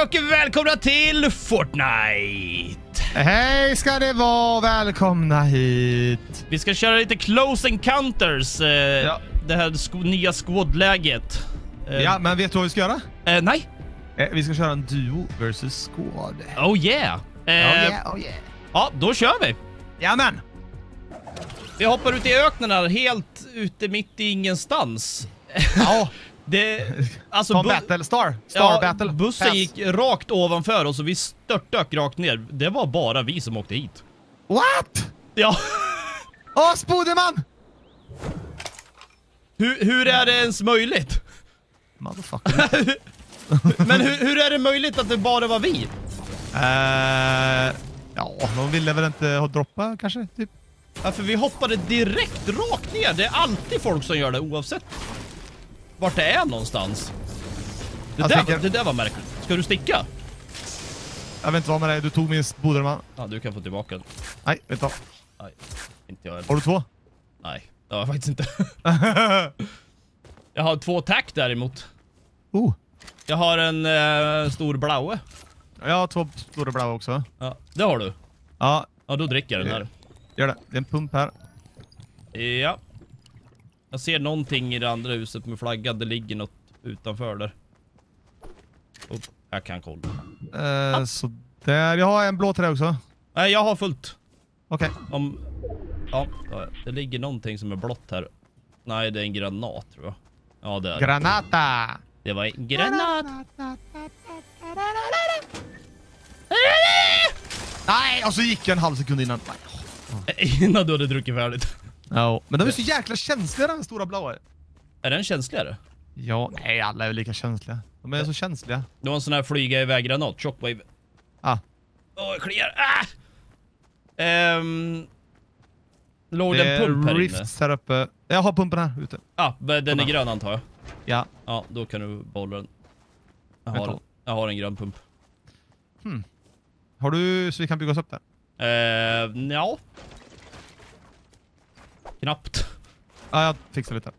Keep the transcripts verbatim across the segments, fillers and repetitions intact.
och välkomna till Fortnite! Hej ska det vara, välkomna hit. Vi ska köra lite Close Encounters, eh, ja. Det här sk- nya squad-läget. eh, Ja, men vet du vad vi ska göra? eh, Nej. Eh, vi ska köra en duo versus squad. Oh yeah. eh, Oh yeah, oh yeah. Ja, då kör vi. Jamen. Vi hoppar ut i öknen här, helt ute mitt i ingenstans. Ja. Det, alltså Som bu- Battle Star, Star ja, Battle. bussen Pass. gick rakt ovanför oss och vi störtdök rakt ner. Det var bara vi som åkte hit. What? Ja. Åh, Spoderman! hur, hur är det ens möjligt? Motherfucker. Men hur, hur är det möjligt att det bara var vi? uh, ja, de ville väl inte ha droppa kanske, typ. Ja, för vi hoppade direkt rakt ner. Det är alltid folk som gör det oavsett vart det är någonstans. Det, Jag där, tänker- det där var märkligt. Ska du sticka? Jag vet inte vad med dig, du tog min Spoderman. Ja, du kan få tillbaka den. Nej, vet du. Nej, inte jag heller. Har du två? Nej, det har jag faktiskt inte. Jag har två tack däremot. Oh. Jag har en eh, stor blaue. Jag har två stora blåa också. Ja, det har du. Ja, Ja, då dricker jag den här. gör det. Det är en pump här. Ja. Jag ser någonting i det andra huset med flaggan. Det ligger något utanför där. Oh, jag kan kolla. Uh, så där. Jag har en blå trä också. Nej, jag har fullt. Okej. Okay. Om... Ja, det ligger någonting som är blått här. Nej, det är en granat tror jag. Ja, det är det. Granata! Det var en granat. Nej, och så gick jag en halv sekund innan. Innan du hade druckit färdigt. Ja, men de är så jäkla känsliga, den stora blåa. Är den känsligare? Ja, nej, alla är väl lika känsliga. De är så känsliga. Det var en sån här flyga iväg granat, shockwave. Ah. Åh, jag kliar. Ah! Ehm... Låg Det det en pump här inne? rifts här uppe. Jag har pumpen här ute. Ja, ah, den är grön antar jag. Ja. Ja, då kan du bolla den. Jag Vet har, du. en. jag har en grön pump. Hmm. Har du så vi kan bygga oss upp där? Ehm, ja. Knappt. Ja, jag fixar lite.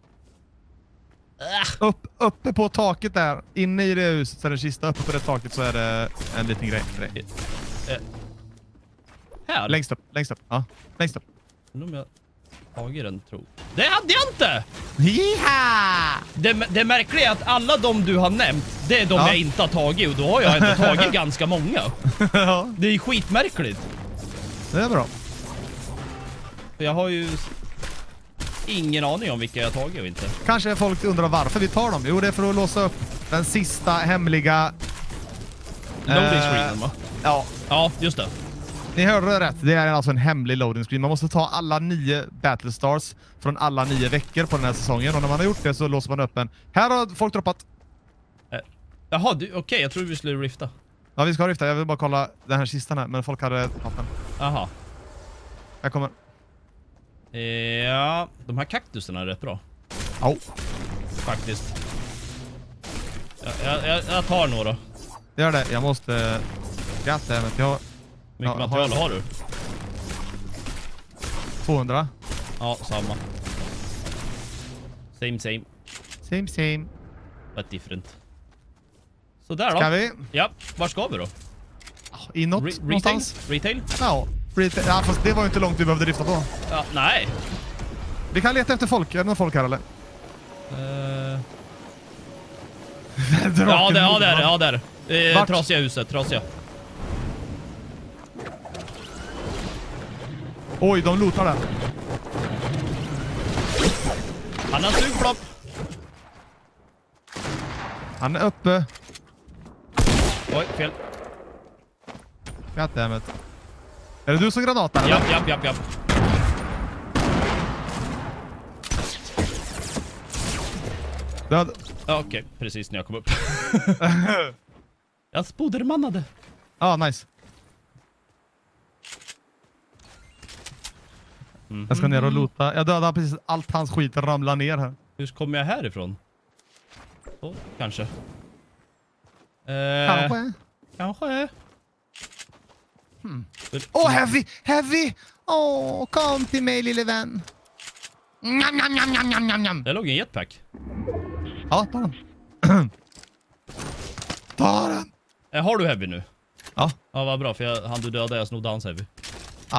Upp, uppe på taket där. Inne i det huset så är det kista. Uppe på det taket så är det en liten grej. grej. Eh, här? Längst upp, längst upp. Ja, längst upp. Undrar om jag tagit den, tro. Det hade jag inte! Jiha! Det, det märkliga är att alla de du har nämnt, det är de Ja. jag inte har tagit. Och då har jag ändå tagit ganska många. Ja, Det är skitmärkligt. det är bra. För jag har ju ingen aning om vilka jag har tagit och inte. Kanske folk undrar varför vi tar dem. Jo, det är för att låsa upp den sista hemliga... Loading Eh, screenen va? Ja, Ja, just det. ni hörde rätt. Det är alltså en hemlig loading screen. Man måste ta alla nio Battle Stars från alla nio veckor på den här säsongen. Och när man har gjort det så låser man upp en. Här har folk droppat. Eh, Jaha, okej, okay, jag trodde vi skulle rifta. Ja, vi ska rifta. Jag vill bara kolla den här kistan här. Men folk hade haft den. Jaha. Här kommer. Ja, de här kaktusarna är rätt bra. Ja. Faktiskt. Jag, jag, jag, jag tar några. Gör det. Jag måste... Goddammit, jag har Mycket Ja, material har- har du? tvåhundra. Ja, samma. Same, same. Same, same. But different. Så där då. Ska vi? Ja, var ska vi då? Inåt Re- retail? någonstans? Retail? Ja. Retail. Ja, fast det var ju inte långt du behövde rifta på. Ja, nej. Vi kan leta efter folk. Är det någon folk här eller? Uh... Draken Ja, det, ja, mot där, varandra. ja, där. Eh, Vart? trasiga huset, trasiga. Oj, de lootar där. Han har sugflopp. Han är uppe. Oj, fel. Goddammit. Är det du som granatar eller? Japp, japp, japp, japp. Död. Ja, okej, precis när jag kom upp. Jag spodermannade. Ja, nice. Mm. Jag ska ner och loota. Jag dödade precis allt hans skit ramlar ner här. Hur kommer jag härifrån? Så, kanske. Eh, Kanske. Kanske. Hmm. Åh, oh, heavy! Heavy! Åh, oh, kom till mig lille vän. Njam, njam, njam, njam, njam, njam, njam. Det låg en jetpack. Ja, ta den. Ta den. Eh, har du heavy nu? Ja. Ja, vad bra, för jag, han du dödade, jag snodde hans heavy. Ah.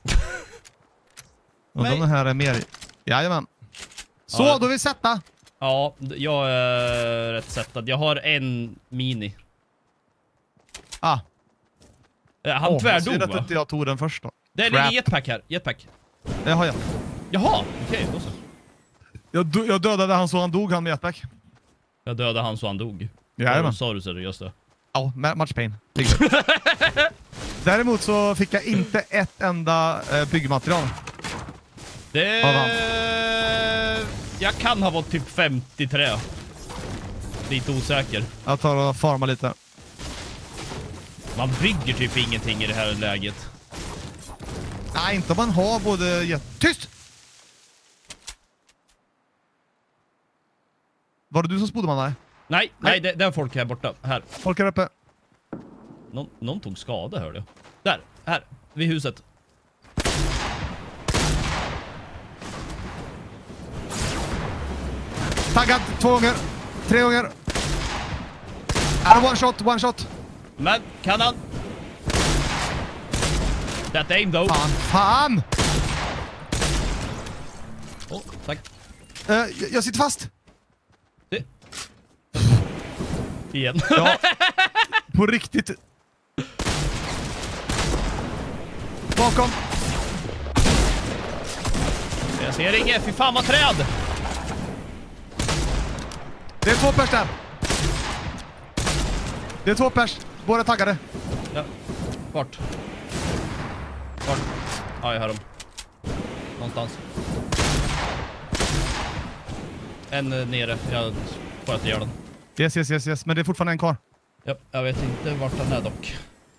Och Nej. de här är mer... Jajamän. Så, Ja. då vill vi sätta. Ja, jag är rätt sättad. Jag har en mini. Ah. Eh, Han Åh, tvärdog, synd att va? inte jag tog den först då. Det Crap. ligger jetpack här. Jetpack. Det har jag. Jaha, okej, då så. Jag, do- jag dödade han så han dog, han med jetpack. Jag dödade han så han dog. Jajamän. Sa du seriöst det? Ja, ma- much pain. Däremot så fick jag inte ett enda eh, byggmaterial. Det... Vad vann? Jag kan ha varit typ femtio trä. Lite osäker. Jag tar och farmar lite. Man bygger typ ingenting i det här läget. Nej, inte om man har både... Jet- Tyst! Var det du som spodde man där? Nej, nej, Nej. det, det är folk här borta. Här. Folk här uppe. Någon, någon tog skada, hörde jag. Där, här, vid huset. Taggad två gånger. Tre gånger. Är one shot, one shot. Men, kan han? That aim though. Fan, fan! Oh, tack. Eh, jag, jag sitter fast. Det. Igen. Ja, på riktigt. Bakom. Jag ser inget, fy fan vad träd! Det är två pers där. Det är två pers. Båda taggade. Ja. Vart? Vart? Ja, jag hör dem. Någonstans. En eh, nere. Jag sköt ihjäl den. Yes, yes, yes, yes. Men det är fortfarande en kvar. Ja, jag vet inte vart den är dock.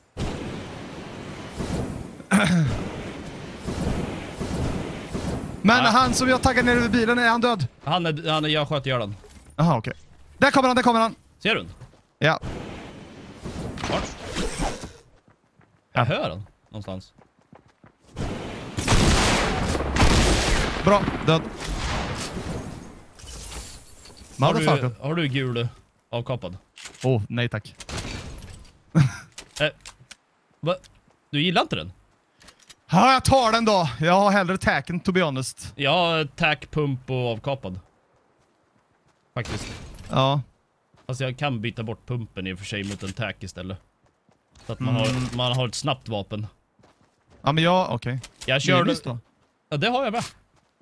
Men Ja. han som jag taggade ner över bilen, är han död? Han är, han är, jag sköt ihjäl den. Jaha, okej. Där kommer han, där kommer han. Ser du den? Ja. Vart? Jag hör den någonstans. Bra, död. Har Motherfucker. du, har du gul avkapad? Oh, nej tack. Eh, va? Du gillar inte den? Ja, jag tar den då. Jag har hellre tacken, to be honest. Jag har tack, pump och avkapad. Faktiskt. Ja. Alltså jag kan byta bort pumpen i och för sig mot en tack istället. Så att man, Mm. har, man har ett snabbt vapen. Ja, men jag, okej. Jag kör... Minus då? Ja, det har jag med.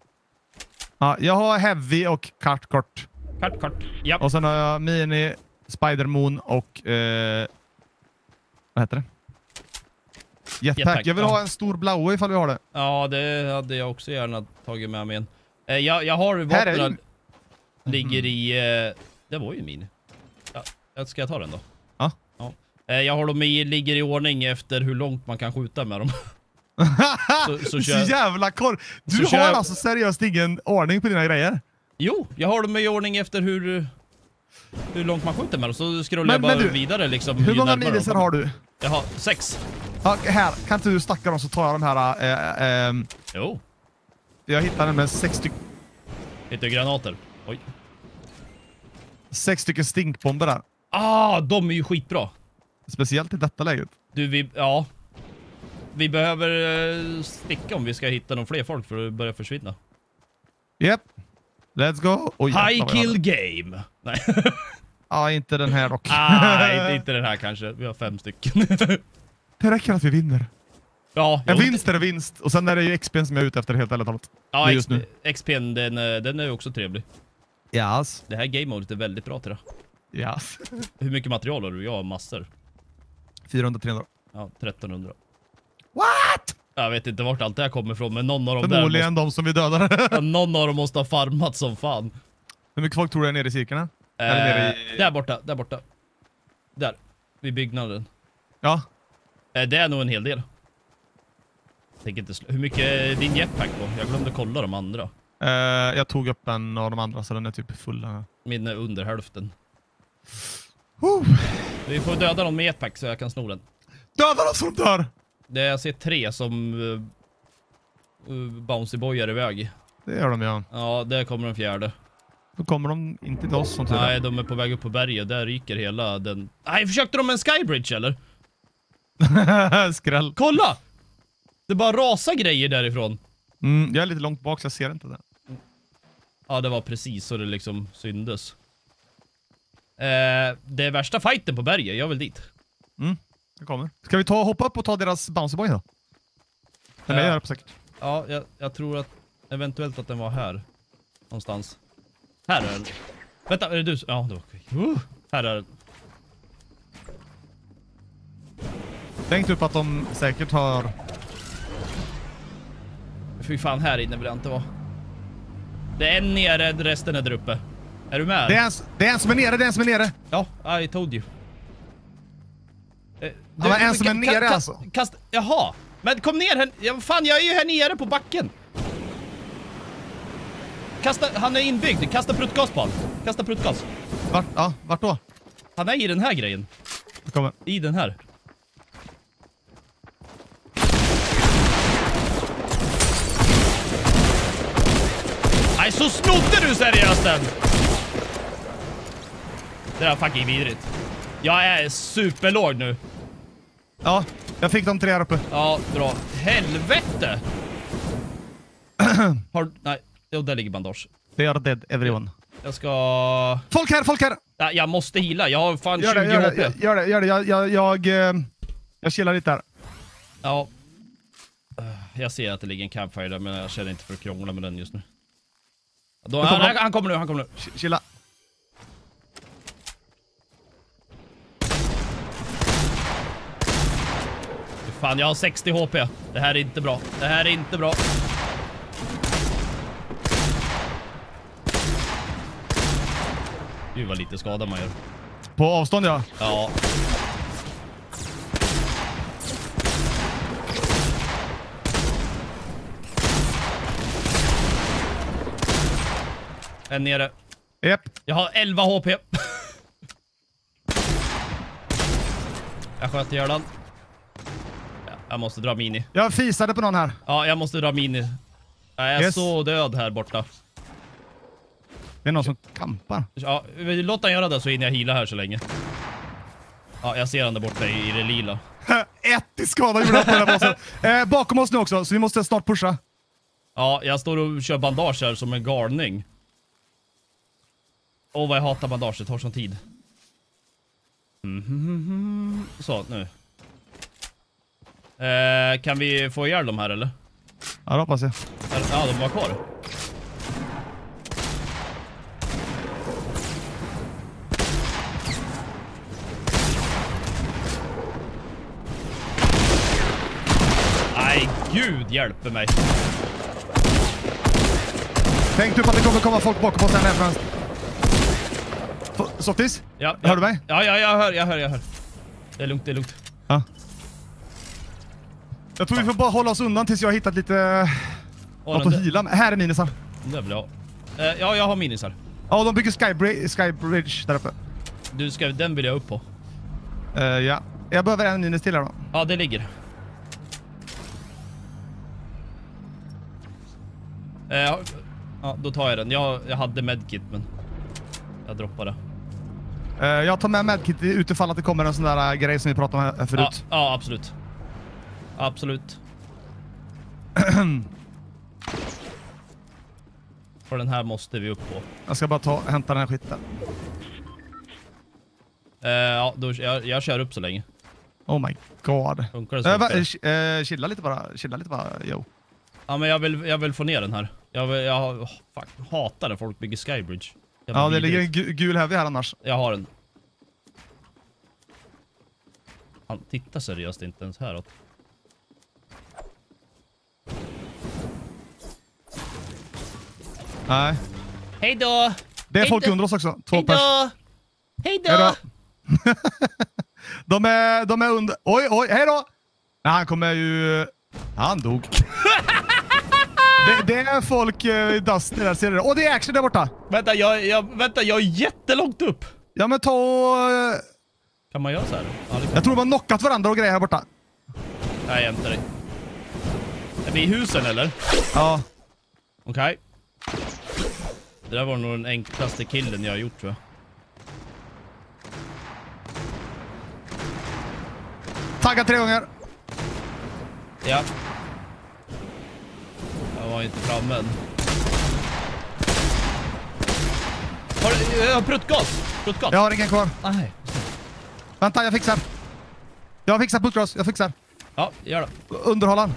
Ja, jag har heavy och kart kort. Kart, kart. Ja. Och sen har jag mini, spider moon och... Eh, vad heter det? Jetpack. Jetpack, Jag vill ja. ha en stor blaue ifall vi har det. Ja, det hade jag också gärna tagit med mig en. Eh, jag, jag har Här är vapnen. det. Ligger i... Eh, det var ju min. Ja, ska jag ta den då? Ja. Ja. Eh, jag har dem i, ligger i ordning efter hur långt man kan skjuta med dem. så, så, så kör, jävla korr. Du så har kör- alltså seriöst ingen ordning på dina grejer. Jo, jag har dem i ordning efter hur... Hur långt man skjuter med dem. Så scrollar Men- jag bara men du, vidare liksom. Hur ju många närmare minisar de har kommer. du? Jag har sex. Ja, här, kan inte du stacka dem så tar jag de här... Eh, eh, Jo. jag hittade med sex, styck, Hittar jag granater. Oj. sex stycken stinkbomber där. Ah, de är ju skitbra. Speciellt i detta läget. Du, vi... Ja. Vi behöver eh, sticka om vi ska hitta någon fler folk för att börja försvinna. Yep. Let's go. Oj, jävlar High vad jag kill hade. game. Nej. Ja, inte den här dock. Nej, inte den här kanske. Vi har fem stycken. Det räcker att vi vinner. Ja, En jo, vinst är det vinst. Och sen är det ju X P som jag är ute efter helt ärligt talat. Ja, Det är just X P, nu. X P den, eh, den är ju också trevlig. Yes. Det här game modet är väldigt bra till det. Yes. Hur mycket material har du? Jag har massor. fyrahundra trehundra. Ja, trettonhundra. What? Jag vet inte vart allt det här kommer ifrån, men någon av dem där Förmodligen de som vi dödade. måste, ja, någon av dem måste ha farmat som fan. Hur mycket folk tror du är nere i cirkeln? här? Eller nere Eh, i- Där borta, där borta. Där, vid byggnaden. Ja. Eh, det är nog en hel del. Tänker inte sl- Hur mycket är din jetpack på? Jag glömde kolla de andra. Eh, jag tog upp en av de andra så den är typ full. här. Min är under hälften. Woo. Vi får döda dem med jetpack så jag kan sno den. Döda dem som dör! Det jag ser tre som uh, uh, bouncy boyar iväg. Det gör de ja. Ja, där kommer den fjärde. Då kommer de inte till oss som tur är. Nej, de är på väg upp på berget. Där ryker hela den... Nej, försökte de med en skybridge eller? Skräll. Kolla! Det bara rasar grejer därifrån. Mm, jag är lite långt bak så jag ser inte det. Ja, det var precis så det liksom syndes. Eh, det är värsta fighten på berget. Jag vill dit. Mm, det kommer. Ska vi ta hoppa upp och ta deras bouncy boy då? Den Ja. är jag på säkert. Ja, jag, jag tror att eventuellt att den var här. Någonstans. Här är den. Vänta, är det du? Ja, det var okej. Uh, här är den. Tänk upp att de säkert har... Fy fan, här inne vill jag inte vara. Det är en nere, resten är där uppe. Är du med? Det är en, det är en som är nere, det är en som är nere. Ja, I told you. Eh, Ja, men en som är ka- nere ka- alltså. Kast, jaha, men kom ner här. Ja, fan, jag är ju här nere på backen. Kasta, han är inbyggd. Kasta pruttgas på han. Kasta pruttgas. Vart, ja, vart då? Han är i den här grejen. Det kommer. I den här. Nej, så snodde du seriöst den! Det där är fucking vidrigt. Jag är superlåg nu. Ja, jag fick de tre här uppe. Ja, bra. Helvete! Har... Nej, jo, där ligger bandage. They are dead, everyone. Jag ska... Folk här, folk här! Nej, jag måste heala. Jag har fan Gör det, tjugo gör H det, P. gör det, gör det. Jag, jag, jag, eh, jag chillar lite här. Ja. Jag ser att det ligger en campfire där, men jag känner inte för att krångla med den just nu. Då, han, han, han kommer nu, han kommer nu. Ch- Chilla. Fan, jag har sextio H P. Det här är inte bra. Det här är inte bra. Gud vad lite skada man gör. På avstånd, ja. Ja. En nere. Japp. Jag har elva H P. Jag sköt ihjäl den. Ja, jag måste dra mini. Jag fisade på någon här. Ja, jag måste dra mini. Jag är Yes. så död här borta. Det är någon som kampar. Ja, låt han göra det så hinner jag heala här så länge. Ja, jag ser han där borta i, i det lila. Ett i skada gjorde jag på den här bossen. Eh, bakom oss nu också, så vi måste snart pusha. Ja, jag står och kör bandage här som en galning. Åh, vad jag hatar bandage, det tar sån tid. Mm-hmm. Så, nu. Eh, kan vi få ihjäl dem här, eller? Ja, det hoppas jag. Ja, de var kvar. Nej, gud hjälper mig. Tänk du på att det kommer komma folk bakom oss här nere. F- Softis? Ja, Hör du mig? Ja, ja, jag hör, jag hör, jag hör. Det är lugnt, det är lugnt. Ja. Jag tror vi får bara hålla oss undan tills jag har hittat lite... Åh, Något den att där- heala med. Här är minisar. den där vill jag ha. Eh, ja, jag har minisar. Ja, de bygger skybri- skybridge där uppe. Du ska, den vill jag upp på. Uh, ja. Jag behöver en minis till här då. Ja, det ligger. Eh, ja, ja, då tar jag den. Jag, jag hade medkit, men jag droppade. Uh, jag tar med medkit utifall att det kommer en sån där uh, grej som vi pratade om här Ja, förut. ja, absolut. Absolut. För den här måste vi upp på. Jag ska bara ta hämta den här skiten. Eh, ja, då, jag, jag kör upp så länge. Oh my god. Funkar det så? Uh, va, funkar det. uh, chilla lite bara. Chilla lite bara, yo. Ja, men jag vill, jag vill få ner den här. Jag, vill, jag oh, fuck, hatar när folk bygger skybridge. Jävla Ja, det vidrigt. ligger en gu- gul heavy här annars. Jag har den. Han tittar seriöst inte ens häråt. Nej. Hej då! Det är Hej folk då. under oss också. Två Hej pers. då! Hej Hej då! då. de, är, de är under... Oj, oj, hej då! Nej, han kommer ju... Han dog. det, det är folk uh, i Dusty där, ser du det? Åh, det är action där borta! Vänta, jag, jag, vänta, jag är jättelångt upp! Ja, men ta och... Uh, Kan man göra så här? Ja, det kan. jag tror de har knockat varandra och grejer här borta. Nej, jag hämtar dig. Är vi i husen eller? Ja. Okej. Det där var nog den enklaste killen jag har gjort, tror jag. Tagga tre gånger. Ja. Jag var inte framme än. Har du... Jag har pruttgas. Pruttgas. Jag har ingen kvar. Nej. Vänta, jag fixar. Jag fixar pruttgas. Jag fixar. Ja, gör det. Underhållan.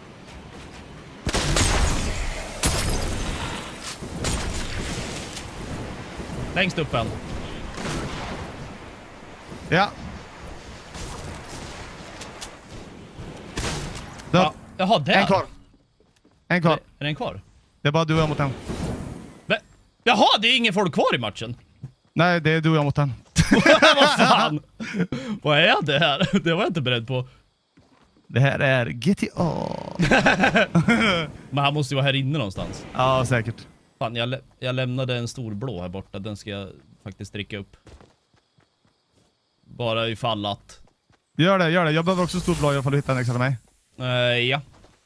Längst upp än. Ja. Död. Ja. Jaha, där. En kvar. En kvar. Är den kvar? Det är bara du och jag mot den. Men, jaha, det är ingen folk kvar i matchen. Nej, det är du och jag mot den. Vad fan? Vad är det här? Det var jag inte beredd på. Det här är G T A. Men han måste ju vara här inne någonstans. Ja, säkert. Fan, jag, lä jag lämnade en stor blå här borta. Den ska jag faktiskt dricka upp. Bara ifall att... Gör det, gör det. Jag behöver också stor blå ifall du hittar en extra till mig. Uh, ja.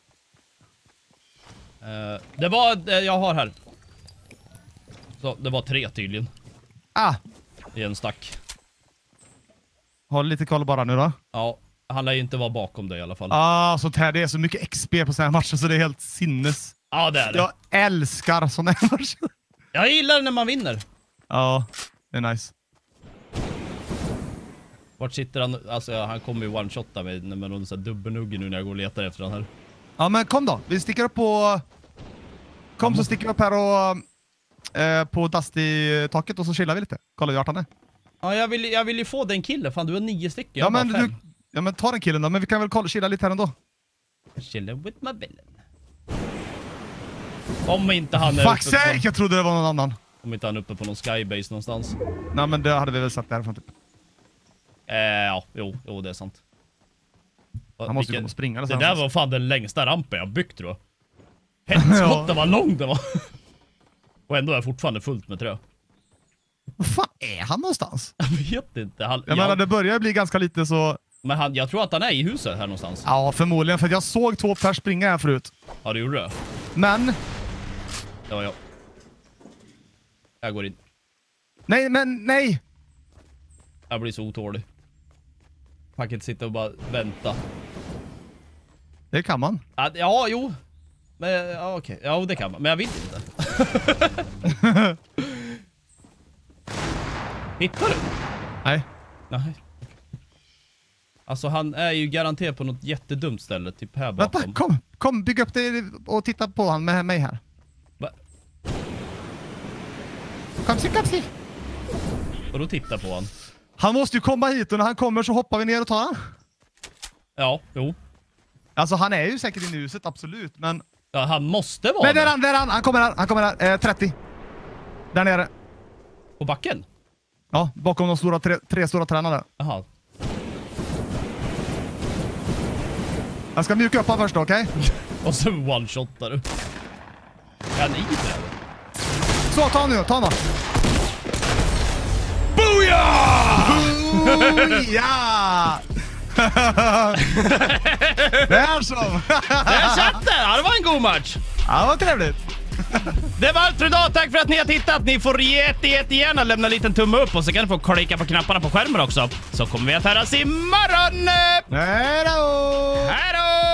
Uh, det var det jag har här. Så, det var tre tydligen. Ah! I en stack. Håll lite koll bara nu då. Ja, han lär ju inte vara bakom dig i alla fall. Ah, sånt här. Det är så mycket X P på såna här matcher så det är helt sinnes. Ja, det är det. Jag älskar såna här matcher. Jag gillar när man vinner. Ja, det är nice. Vart sitter han? Alltså, ja, han kommer ju one-shotta mig med någon sån här dubbelnugge nu när jag går och letar efter han här. Ja, men kom då. Vi sticker upp på... Kom så sticker vi upp här och... Eh, på Dusty-taket och så chillar vi lite. Kolla hur hjärtan är. Ja, jag vill, jag vill ju få den killen. Fan, du har nio stycken. Jag Ja, har men bara du, fem. ja, men ta den killen då. Men vi kan väl kolla, chilla lite här ändå. Chilla with my villain. Om inte han är Fuck uppe sake, på, jag trodde det var någon annan. om inte han är uppe på någon skybase någonstans. Nej, men det hade vi väl sagt därifrån typ. Eh, ja, jo, jo, det är sant. Han måste ju Vilken- komma och springa. Det där var fan den längsta rampen jag byggt, tror jag. Helskotta vad lång den var. Och ändå är jag fortfarande fullt med trö. Vad fan är han någonstans? Jag vet inte. Han, Jag ja, menar, det börjar bli ganska lite så... men han, jag tror att han är i huset här någonstans. Ja, förmodligen. För jag såg två pers springa här förut. Ja, det gjorde det. Men... Det var jag. Jag går in. Nej, men nej! Jag blir så otålig. Man kan inte sitta och bara vänta. Det kan man. Ja, ja jo. Men, ja, okej. Ja, det kan man. Men jag vill inte. Hittar du? Nej. Nej. Alltså, han är ju garanterat på något jättedumt ställe. Typ här bakom. Vänta, kom. Kom, bygg upp det och titta på han med mig här. Va? Kom, se, kom, se. Och då titta på han. Han måste ju komma hit och när han kommer så hoppar vi ner och tar han. Ja, jo. Alltså, han är ju säkert inne i huset, absolut. Men... Ja, han måste vara Men där är där. han, där är han. Han kommer här, han kommer här. Eh, trettio. Där nere. På backen? Ja, bakom de stora, tre, tre stora tränarna. Jaha. Jag ska mjuka upp han först, okej? Okay? Och så one-shotar du. Är han i det? Så, ta han nu, ta han då. Booyah! Booyah! Det är som. Där satt den! Ja, det var en god match. Ja, vad trevligt. Det var allt för idag. Tack för att ni har tittat. Ni får jätte, jättegärna lämna en liten tumme upp och så kan ni få klicka på knapparna på skärmen också. Så kommer vi att höras imorgon. Hej då! Hej då!